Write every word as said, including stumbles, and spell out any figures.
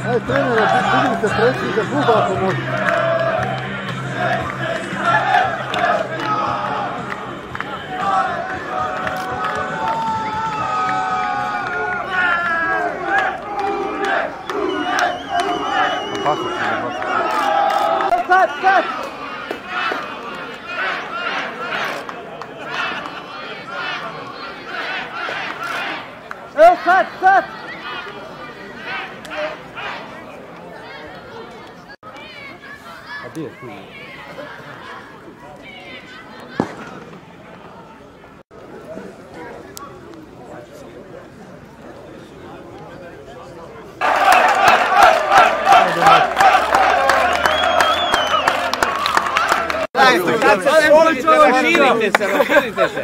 Aj, trenere, vidim se predsjednika kluba ako može. Cut, cut! Hey, cut, cut! A gdje je tu? Širite se, širite se.